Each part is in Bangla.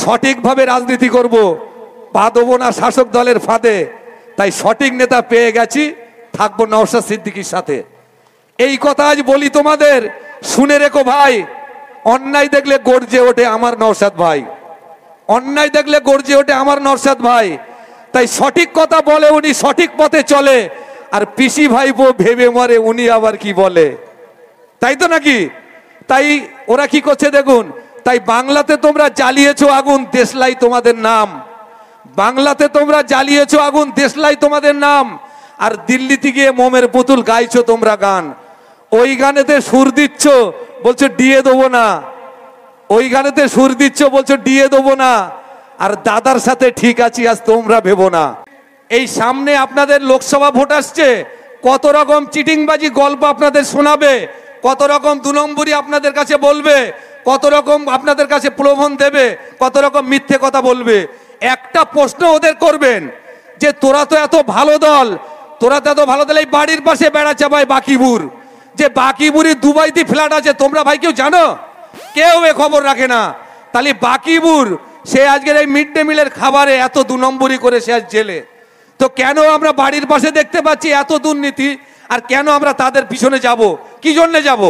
সঠিকভাবে রাজনীতি করব, পা দেবো না শাসক দলের ফাঁদে। তাই সঠিক নেতা পেয়ে গেছি, থাকবো নওশাদ সিদ্দিকীর সাথে। এই কথা আজ বলি তোমাদের, শুনে রেখো ভাই। অন্যায় দেখলে গর্জে ওঠে আমার নওশাদ ভাই, অন্যায় দেখলে গর্জে ওঠে আমার নওশাদ ভাই। তাই সঠিক কথা বলে উনি, সঠিক পথে চলে। আর পিসি ভাইপো ভেবে মরে উনি আবার কি বলে, তাই তো নাকি? তাই ওরা কি করছে দেখুন। তাই বাংলাতে তোমরা জ্বালিয়েছো আগুন, দেশলাই তোমাদের নাম। বাংলাতে তোমরা জ্বালিয়েছো আগুন, দেশলাই তোমাদের নাম। আর দিল্লিতে গিয়ে মোমের পুতুল গাইছো তোমরা গান। ওই গানেতে সুর দিচ্ছ, বলছো ডিএ দেবো না। ওই গানেতে সুর দিচ্ছ, বলছো ডিএ দেবো না। আর দাদার সাথে ঠিক আছি আজ তোমরা ভেবো না। এই সামনে আপনাদের লোকসভা ভোট আসছে, কত রকম চিটিংবাজি গল্প আপনাদের শোনাবে, কত রকম দু নম্বরই আপনাদের কাছে বলবে, কত রকম আপনাদের কাছে প্রলোভন দেবে, কত রকম মিথ্যে কথা বলবে। একটা প্রশ্ন ওদের করবেন যে তোরা তো এত ভালো দল, তোরা তো এত ভালো দল, এই বাড়ির পাশে বেড়াচ্ছে ভাই বাকিবুর, যে বাকিবুরি দুবাইতে ফ্ল্যাট আছে, তোমরা ভাই কেউ জানো? কেউ এ খবর রাখে না। তাহলে বাকিবুর সে আজকের এই মিড ডে মিলের খাবারে এত দু নম্বরই করে সে আজ জেলে। তো কেন আমরা বাড়ির পাশে দেখতে পাচ্ছি এত দুর্নীতি, আর কেন আমরা তাদের পিছনে যাব? কি জন্য যাব?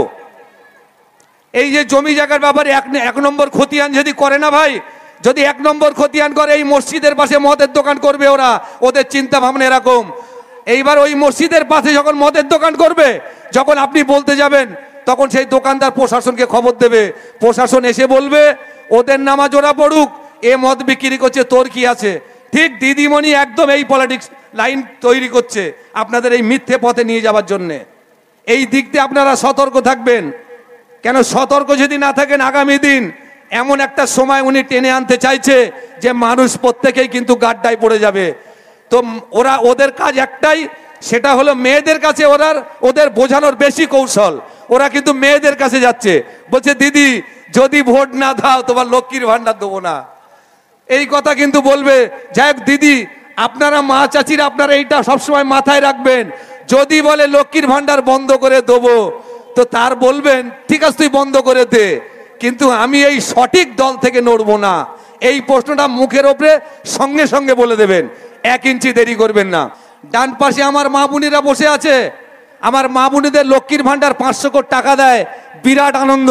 এই যে জমি জায়গার ব্যাপারে এক নম্বর খতিয়ান যদি করে না ভাই, যদি এক নম্বর খতিয়ান করে, এই মসজিদের পাশে মদের দোকান করবে ওরা, ওদের চিন্তা ভাবনা এরকম। এইবার ওই মসজিদের পাশে যখন মদের দোকান করবে, যখন আপনি বলতে যাবেন, তখন সেই দোকানদার প্রশাসনকে খবর দেবে। প্রশাসন এসে বলবে ওদের নামাজ ওরা পড়ুক, এ মদ বিক্রি করছে, তোর কি আছে? ঠিক দিদিমণি একদম এই পলিটিক্স লাইন তৈরি করছে আপনাদের এই মিথ্যে পথে নিয়ে যাওয়ার জন্যে। এই দিক দিয়ে আপনারা সতর্ক থাকবেন। কেন সতর্ক যদি না থাকেন, আগামী দিন এমন একটা সময় উনি টেনে আনতে চাইছে যে মানুষ প্রত্যেকেই কিন্তু গাড্ডায় পড়ে যাবে। তো ওদের কাজ একটাই, সেটা হলো মেয়েদের কাছে ওদের বোঝানোর বেশি কৌশল। ওরা কিন্তু মেয়েদের কাছে যাচ্ছে, বলছে দিদি যদি ভোট না দাও তোমার লক্ষ্মীর ভান্ডার দেবো না, এই কথা কিন্তু বলবে। যাই হোক দিদি, আপনারা মা চাচিরা আপনারা এইটা সবসময় মাথায় রাখবেন। যদি বলে লক্ষ্মীর ভান্ডার বন্ধ করে দেবো, তো তার বলবেন ঠিক আছে তুই বন্ধ করে দে, কিন্তু আমি এই সঠিক দল থেকে নড়বো না। এই প্রশ্নটা মুখের ওপরে সঙ্গে সঙ্গে বলে দেবেন, 1 ইঞ্চি দেরি করবেন না। ডান পাশে আমার মা বোনেরা বসে আছে, আমার মা বোনেদের লক্ষ্মীর ভান্ডার 500 কোটি টাকা দেয়, বিরাট আনন্দ।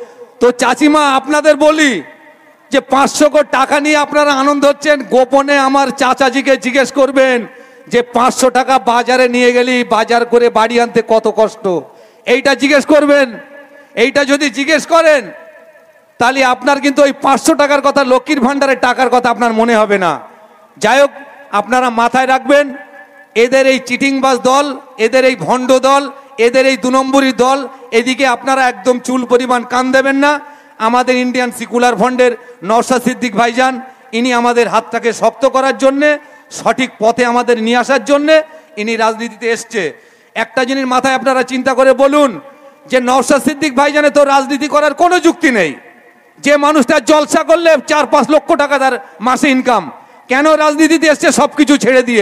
তো চাচিমা আপনাদের বলি যে 500 কোটি টাকা নিয়ে আপনারা আনন্দ হচ্ছেন, গোপনে আমার চাচাজিকে জিজ্ঞেস করবেন যে 500 টাকা বাজারে নিয়ে গেলি বাজার করে বাড়ি আনতে কত কষ্ট, এইটা জিজ্ঞেস করবেন। এইটা যদি জিজ্ঞেস করেন তাহলে আপনার কিন্তু ওই 500 টাকার কথা, লক্ষ্মীর ভান্ডারের টাকার কথা আপনার মনে হবে না। যাই হোক, আপনারা মাথায় রাখবেন এদের এই চিটিংবাজ দল, এদের এই ভণ্ড দল, এদের এই 2 নম্বরী দল, এদিকে আপনারা একদম চুল পরিমাণ কান দেবেন না। আমাদের ইন্ডিয়ান সেকুলার ফ্রন্টের নওশাদ সিদ্দিক ভাইজান, ইনি আমাদের হাতটাকে শক্ত করার জন্যে, সঠিক পথে আমাদের নিয়ে আসার জন্যে ইনি রাজনীতিতে এসছে। একটা জিনিস মাথায় আপনারা চিন্তা করে বলুন যে নওশাদ সিদ্দিক ভাইজানের তো রাজনীতি করার কোনো যুক্তি নেই। যে মানুষটা জলসা করলে 4-5 লক্ষ টাকা তার মাসে ইনকাম, কেন রাজনীতিতে এসছে সবকিছু ছেড়ে দিয়ে?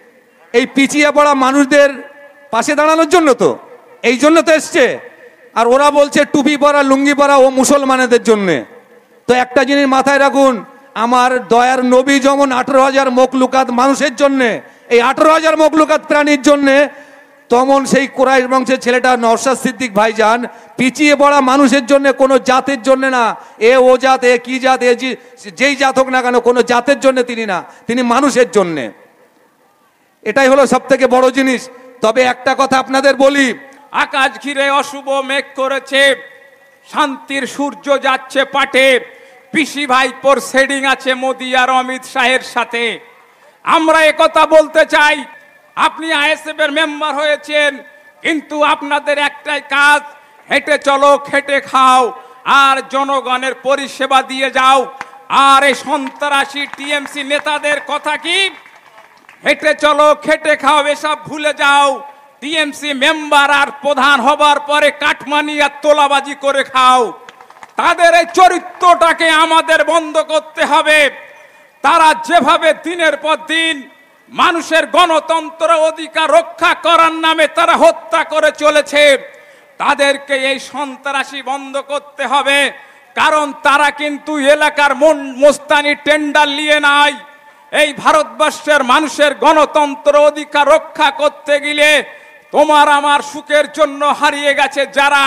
এই পিছিয়ে পড়া মানুষদের পাশে দাঁড়ানোর জন্য তো, এই জন্য তো এসছে। আর ওরা বলছে টুপি পরা লুঙ্গি পরা ও মুসলমানেদের জন্যে। তো একটা জিনিস মাথায় রাখুন, আমার দয়ার নবী যেমন 18,000 মখলুকাত মানুষের জন্যে, এই 18,000 মখলুকাত প্রাণীর জন্যে, তেমন সেই কুরাইশ বংশের ছেলেটা নওশাদ সিদ্দিক ভাইজান পিছিয়ে পড়া মানুষের জন্য, কোনো জাতের জন্য না। এ ও জাত, এ কি জাত, এ যেই জাত হোক না কেন, কোনো জাতের জন্য তিনি না, তিনি মানুষের জন্যে। এটাই হলো সব থেকে বড় জিনিস। তবে একটা কথা আপনাদের বলি, আকাশ ঘিরে অশুভ মেঘ করেছে, শান্তির সূর্য যাচ্ছে পাটে, পিসি ভাইপোর সেডিং আছে মোদি আর অমিত শাহের সাথে। আমরা একথা বলতে চাই, আপনি আইএসএফ এর মেম্বার হয়েছেন, কিন্তু আপনাদের একটাই কাজ, হেঁটে চলো খেটে খাও আর জনগণের পরিষেবা দিয়ে যাও। আর এই সন্ত্রাসী টিএমসি নেতাদের কথা কি, হেঁটে চলো খেটে খাও এসব ভুলে যাও। টিএমসি মেম্বার আর প্রধান হবার পরে কাটমানি আর তোলাবাজি করে খাও। তাদের এই চরিত্রটাকে আমাদের বন্ধ করতে হবে। তারা যেভাবে দিনের পর দিন মানুষের গণতন্ত্র অধিকার রক্ষা করার নামে তারা হত্যা করে চলেছে, তাদেরকে এই সন্ত্রাসী বন্ধ করতে হবে। কারণ তারা কিন্তু এলাকার মোস্তানি টেন্ডার নিয়ে নাই। এই ভারতবর্ষের মানুষের গণতন্ত্র অধিকার রক্ষা করতে গেলে তোমার আমার সুখের জন্য হারিয়ে গেছে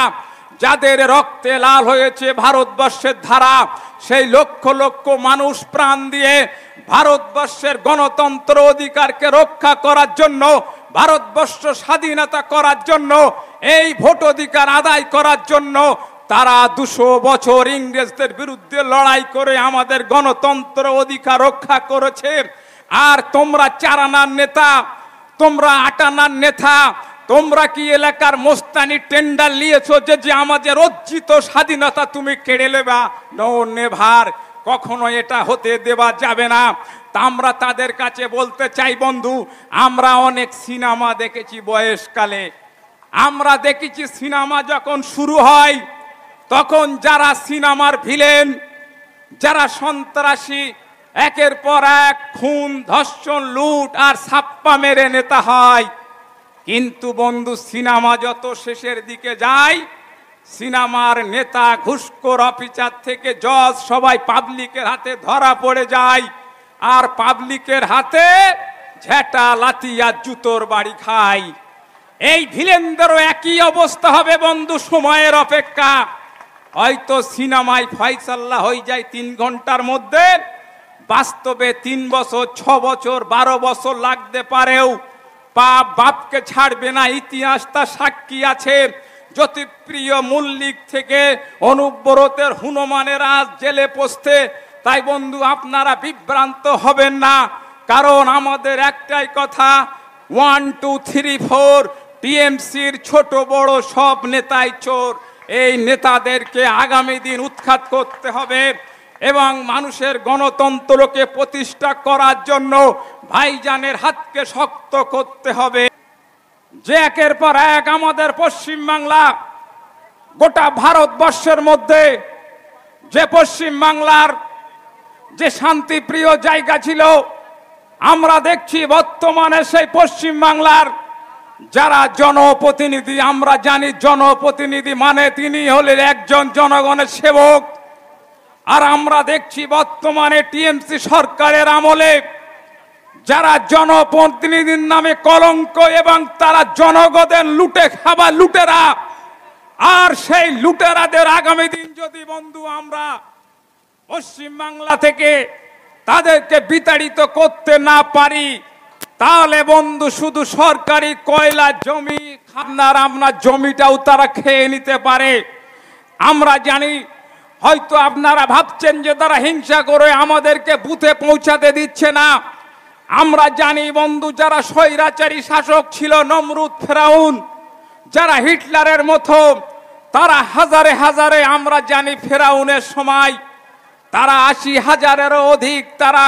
যাদের রক্তে লাল হয়েছে ভারতবর্ষের ধারা, সেই লক্ষ লক্ষ মানুষ প্রাণ দিয়ে ভারতবর্ষের গণতন্ত্র অধিকারকে রক্ষা করার জন্য, ভারতবর্ষ স্বাধীনতা করার জন্য, এই ভোট অধিকার আদায় করার জন্য তারা 200 বছর ইংরেজদের বিরুদ্ধে লড়াই করে আমাদের গণতন্ত্র অধিকার রক্ষা করেছে। আর তোমরা 4 আনার নেতা, তোমরা 8 আনার নেতা, তোমরা কি এলাকার মোস্তানি টেন্ডার নিয়েছো যে আমাদের অর্জিত স্বাধীনতা তুমি কেড়ে নেবা? নো নেভার, কখনো এটা হতে দেওয়া যাবে না। তা আমরা তাদের কাছে বলতে চাই, বন্ধু, আমরা অনেক সিনেমা দেখেছি বয়সকালে। আমরা দেখেছি সিনেমা যখন শুরু হয় তখন যারা সিনেমার ভিলেন, যারা সন্ত্রাসী, একের পর এক খুন, ধর্ষণ, লুট আর ছাপ্পা মেরে নেতা হয়। কিন্তু বন্ধু, সিনেমা যত শেষের দিকে যায়, সিনেমার নেতা, ঘুষখোর অফিসার থেকে জজ সবাই পাবলিকের হাতে ধরা পড়ে যায়, আর পাবলিকের হাতে ঝেঁটা, লাথি আর জুতোর বাড়ি খায়। এই ভিলেনদেরও একই অবস্থা হবে বন্ধু, সময়ের অপেক্ষা। হয়তো সিনেমায় ফয়সালা হয়ে যায় 3 ঘন্টার মধ্যে, বাস্তবে 3 বছর, 6 বছর, 12 বছর লাগতে পারেও। পাপ বাপকে ছাড়বে না, ইতিহাস তা সাক্ষী আছে। জ্যোতিপ্রিয় মল্লিক থেকে অনুব্রতের হনুমানের আজ জেলে পোস্তে। তাই বন্ধু, আপনারা বিভ্রান্ত হবেন না, কারণ আমাদের একটাই কথা, 1, 2, 3, 4, টিএমসির ছোট বড় সব নেতাই চোর। এই নেতাদেরকে আগামী দিন উৎখাত করতে হবে এবং মানুষের গণতন্ত্রকে প্রতিষ্ঠা করার জন্য ভাইজানের হাতকে শক্ত করতে হবে। যে একের পর এক আমাদের পশ্চিম বাংলা, গোটা ভারতবর্ষের মধ্যে যে পশ্চিম বাংলার যে শান্তিপ্রিয় জায়গা ছিল, আমরা দেখছি বর্তমানে সেই পশ্চিম বাংলার যারা জনপ্রতিনিধি, আমরা জানি জনপ্রতিনিধি মানে তিনি হলেন একজন জনগণের সেবক। আর আমরা দেখছি বর্তমানে টিএমসি সরকারের আমলে যারা জনপ্রতিনিধির নামে কলঙ্ক এবং তারা জনগণের লুটে খাবার লুটেরা। আর সেই লুটেরাদের আগামী দিন যদি বন্ধু আমরা পশ্চিম বাংলা থেকে তাদেরকে বিতাড়িত করতে না পারি, তাহলে বন্ধু শুধু সরকারি কয়লা জমি আপনার জমিটাও তারা খেয়ে নিতে পারে। আমরা জানি, হয়তো আপনারা ভাবছেন যে তারা হিংসা করে আমাদেরকে বুথে পৌঁছাতে দিচ্ছে না। আমরা জানি বন্ধু, যারা স্বৈরাচারী শাসক ছিল, নমরুদ, ফেরাউন, যারা হিটলারের মতো, তারা হাজারে হাজারে, আমরা জানি ফেরাউনের সময় তারা 80,000-এরও অধিক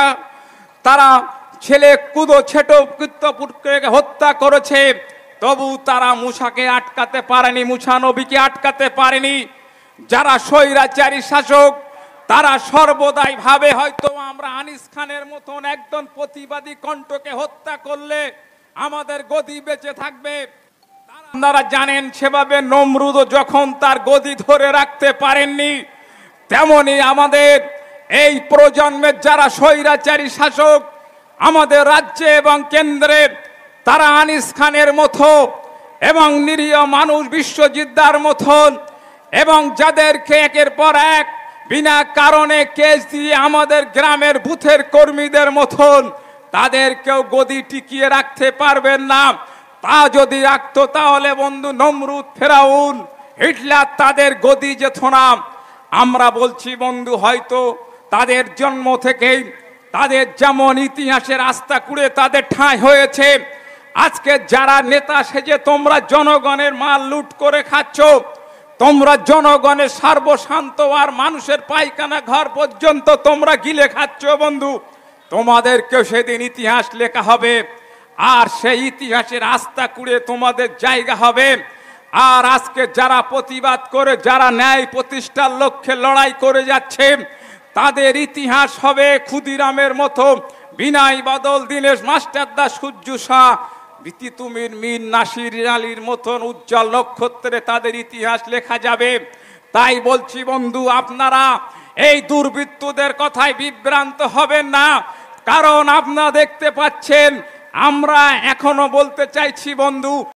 তারা ছেলে কুদো ছেটো কৃত্যপুত্রকে হত্যা করেছে। তবু তারা মুসাকে আটকাতে পারেনি, মুসা নবীকে আটকাতে পারেনি। যারা স্বৈরাচারী শাসক তারা সর্বদাই ভাবে হয়তো আমরা আনিস খানের মতন একজন প্রতিবাদী কণ্ঠকে হত্যা করলে আমাদের গদি বেঁচে থাকবে। আপনারা জানেন সেভাবে নমরুদও যখন তার গদি ধরে রাখতে পারেননি, তেমনি আমাদের এই প্রজন্মের যারা স্বৈরাচারী শাসক আমাদের রাজ্যে এবং কেন্দ্রে, তারা আনিস খানের মতো এবং নিরীহ মানুষ বিশ্বজিৎদার মতন, এবং যাদেরকে একের পর এক বিনা কারণে কেস দিয়ে আমাদের গ্রামের বুথের কর্মীদের মতন, তাদেরকেও গদি টিকিয়ে রাখতে পারবেন না। তা যদি রাখতো তাহলে বন্ধু নমরুদ, ফেরাউন, হিটলার তাদের গদি যেত না। আমরা বলছি বন্ধু, হয়তো তাদের জন্ম থেকেই তাদের যেমন ইতিহাসের আস্থা কুড়ে তাদের ঠাঁই হয়েছে, আজকে যারা নেতা সেজে তোমরা জনগণের মাল লুট করে খাচ্ছ, তোমরা জনগণের সর্বশান্ত আর মানুষের পায়খানা ঘর পর্যন্ত তোমরা গিলে খাচ্ছ বন্ধু, তোমাদেরকেও সেদিন ইতিহাস লেখা হবে। আর সেই ইতিহাসের আস্থা কুড়ে তোমাদের জায়গা হবে। আর আজকে যারা প্রতিবাদ করে, যারা ন্যায় প্রতিষ্ঠার লক্ষ্যে লড়াই করে যাচ্ছে, তাদের ইতিহাস হবে ক্ষুদিরামের মতো, বিনয় বাদল, দীনেশ মাস্টারদা, সূর্য শাহ, তুমির মীর নাসির আলীর মতন উজ্জ্বল নক্ষত্রে তাদের ইতিহাস লেখা যাবে। তাই বলছি বন্ধু, আপনারা এই দুর্বৃত্তদের কথায় বিভ্রান্ত হবেন না, কারণ আপনারা দেখতে পাচ্ছেন আমরা এখনো বলতে চাইছি বন্ধু,